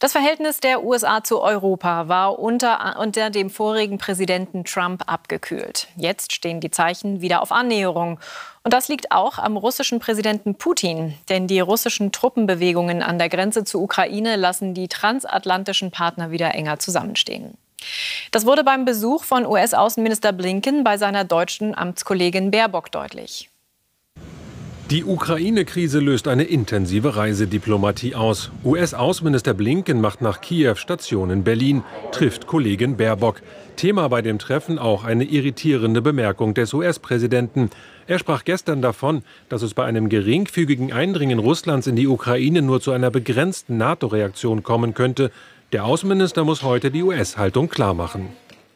Das Verhältnis der USA zu Europa war unter dem vorigen Präsidenten Trump abgekühlt. Jetzt stehen die Zeichen wieder auf Annäherung. Und das liegt auch am russischen Präsidenten Putin. Denn die russischen Truppenbewegungen an der Grenze zur Ukraine lassen die transatlantischen Partner wieder enger zusammenstehen. Das wurde beim Besuch von US-Außenminister Blinken bei seiner deutschen Amtskollegin Baerbock deutlich. Die Ukraine-Krise löst eine intensive Reisediplomatie aus. US-Außenminister Blinken macht nach Kiew Station in Berlin, trifft Kollegin Baerbock. Thema bei dem Treffen auch eine irritierende Bemerkung des US-Präsidenten. Er sprach gestern davon, dass es bei einem geringfügigen Eindringen Russlands in die Ukraine nur zu einer begrenzten NATO-Reaktion kommen könnte. Der Außenminister muss heute die US-Haltung klarmachen.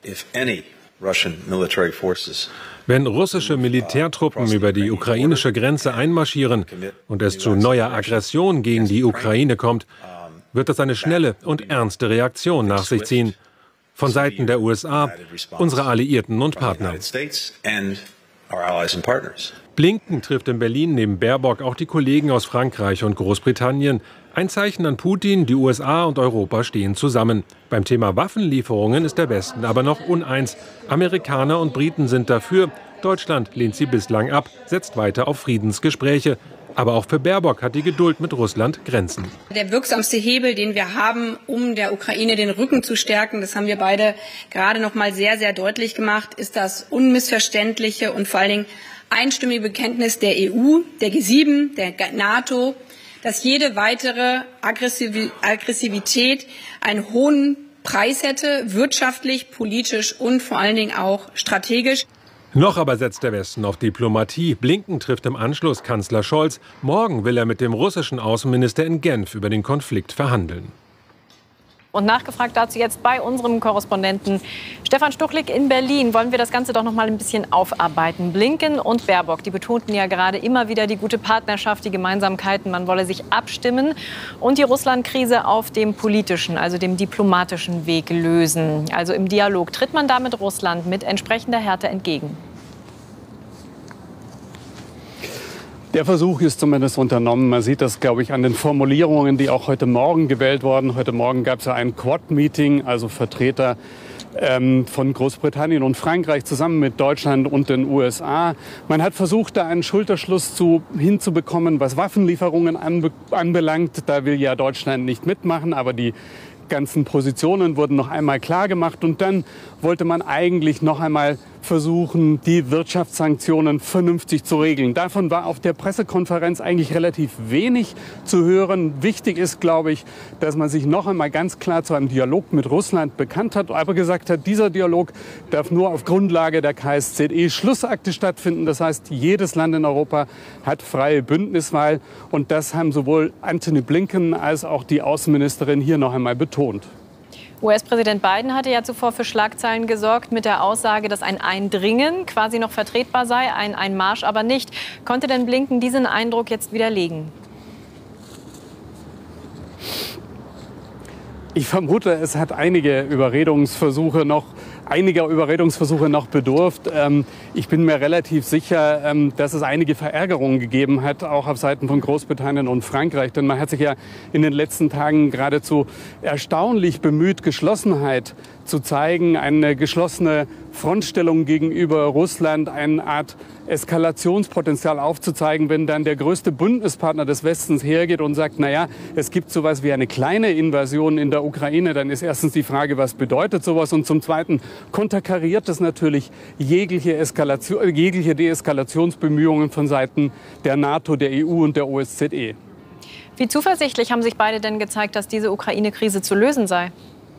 Wenn russische Militärtruppen über die ukrainische Grenze einmarschieren und es zu neuer Aggression gegen die Ukraine kommt, wird das eine schnelle und ernste Reaktion nach sich ziehen. Von Seiten der USA, unserer Alliierten und Partner. Blinken trifft in Berlin neben Baerbock auch die Kollegen aus Frankreich und Großbritannien. Ein Zeichen an Putin, die USA und Europa stehen zusammen. Beim Thema Waffenlieferungen ist der Westen aber noch uneins. Amerikaner und Briten sind dafür. Deutschland lehnt sie bislang ab, setzt weiter auf Friedensgespräche. Aber auch für Baerbock hat die Geduld mit Russland Grenzen. Der wirksamste Hebel, den wir haben, um der Ukraine den Rücken zu stärken, das haben wir beide gerade noch mal sehr, sehr deutlich gemacht, ist das unmissverständliche und vor allen Dingen einstimmige Bekenntnis der EU, der G7, der NATO, dass jede weitere Aggressivität einen hohen Preis hätte, wirtschaftlich, politisch und vor allen Dingen auch strategisch. Noch aber setzt der Westen auf Diplomatie. Blinken trifft im Anschluss Kanzler Scholz. Morgen will er mit dem russischen Außenminister in Genf über den Konflikt verhandeln. Und nachgefragt dazu jetzt bei unserem Korrespondenten Stefan Stuchlik in Berlin. Wollen wir das Ganze doch noch mal ein bisschen aufarbeiten. Blinken und Baerbock, die betonten ja gerade immer wieder die gute Partnerschaft, die Gemeinsamkeiten. Man wolle sich abstimmen und die Russland-Krise auf dem politischen, also dem diplomatischen Weg lösen. Also im Dialog tritt man damit Russland mit entsprechender Härte entgegen. Der Versuch ist zumindest unternommen. Man sieht das, glaube ich, an den Formulierungen, die auch heute Morgen gewählt wurden. Heute Morgen gab es ja ein Quad-Meeting, also Vertreter von Großbritannien und Frankreich zusammen mit Deutschland und den USA. Man hat versucht, da einen Schulterschluss hinzubekommen, was Waffenlieferungen anbelangt. Da will ja Deutschland nicht mitmachen, aber die ganzen Positionen wurden noch einmal klar gemacht. Und dann wollte man eigentlich noch einmal versuchen, die Wirtschaftssanktionen vernünftig zu regeln. Davon war auf der Pressekonferenz eigentlich relativ wenig zu hören. Wichtig ist, glaube ich, dass man sich noch einmal ganz klar zu einem Dialog mit Russland bekannt hat, aber gesagt hat, dieser Dialog darf nur auf Grundlage der KSZE-Schlussakte stattfinden. Das heißt, jedes Land in Europa hat freie Bündniswahl. Und das haben sowohl Antony Blinken als auch die Außenministerin hier noch einmal betont. US-Präsident Biden hatte ja zuvor für Schlagzeilen gesorgt mit der Aussage, dass ein Eindringen quasi noch vertretbar sei, ein Einmarsch aber nicht. Konnte denn Blinken diesen Eindruck jetzt widerlegen? Ich vermute, es hat einiger Überredungsversuche noch bedurft. Ich bin mir relativ sicher, dass es einige Verärgerungen gegeben hat, auch auf Seiten von Großbritannien und Frankreich. Denn man hat sich ja in den letzten Tagen geradezu erstaunlich bemüht, Geschlossenheit zu zeigen, eine geschlossene Frontstellung gegenüber Russland, eine Art Eskalationspotenzial aufzuzeigen, wenn dann der größte Bündnispartner des Westens hergeht und sagt, naja, es gibt sowas wie eine kleine Invasion in der Ukraine, dann ist erstens die Frage, was bedeutet sowas? Und zum Zweiten konterkariert das natürlich jegliche Deeskalationsbemühungen von Seiten der NATO, der EU und der OSZE. Wie zuversichtlich haben sich beide denn gezeigt, dass diese Ukraine-Krise zu lösen sei?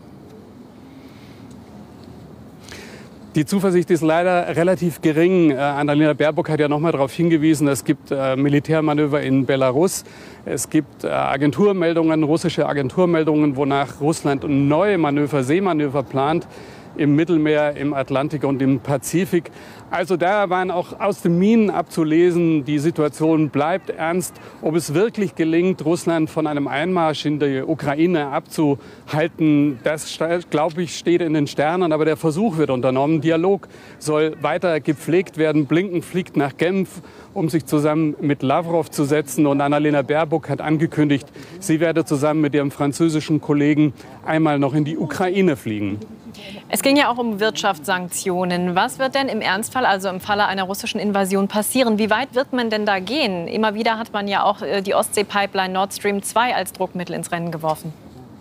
Die Zuversicht ist leider relativ gering. Annalena Baerbock hat ja noch mal darauf hingewiesen, es gibt Militärmanöver in Belarus. Es gibt russische Agenturmeldungen, wonach Russland neue Seemanöver plant. im Mittelmeer, im Atlantik und im Pazifik. Also da waren auch aus den Minen abzulesen, die Situation bleibt ernst. Ob es wirklich gelingt, Russland von einem Einmarsch in die Ukraine abzuhalten, das, glaube ich, steht in den Sternen. Aber der Versuch wird unternommen. Dialog soll weiter gepflegt werden. Blinken fliegt nach Genf, um sich zusammen mit Lavrov zu setzen. Und Annalena Baerbock hat angekündigt, sie werde zusammen mit ihrem französischen Kollegen einmal noch in die Ukraine fliegen. Es ging ja auch um Wirtschaftssanktionen. Was wird denn im Ernstfall, also im Falle einer russischen Invasion, passieren? Wie weit wird man denn da gehen? Immer wieder hat man ja auch die Ostsee-Pipeline Nord Stream 2 als Druckmittel ins Rennen geworfen.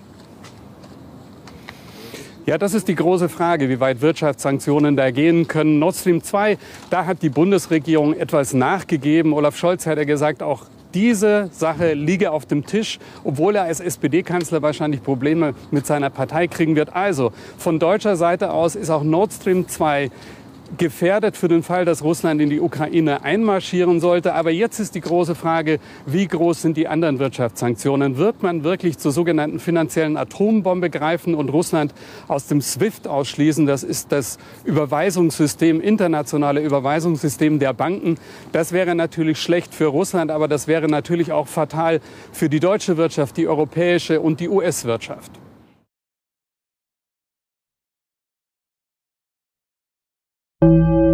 Ja, das ist die große Frage, wie weit Wirtschaftssanktionen da gehen können. Nord Stream 2, da hat die Bundesregierung etwas nachgegeben. Olaf Scholz hat ja gesagt, auch diese Sache liege auf dem Tisch, obwohl er als SPD-Kanzler wahrscheinlich Probleme mit seiner Partei kriegen wird. Also von deutscher Seite aus ist auch Nord Stream 2 gefährdet für den Fall, dass Russland in die Ukraine einmarschieren sollte. Aber jetzt ist die große Frage, wie groß sind die anderen Wirtschaftssanktionen? Wird man wirklich zur sogenannten finanziellen Atombombe greifen und Russland aus dem SWIFT ausschließen? Das ist das Überweisungssystem, internationale Überweisungssystem der Banken. Das wäre natürlich schlecht für Russland, aber das wäre natürlich auch fatal für die deutsche Wirtschaft, die europäische und die US-Wirtschaft. Thank you.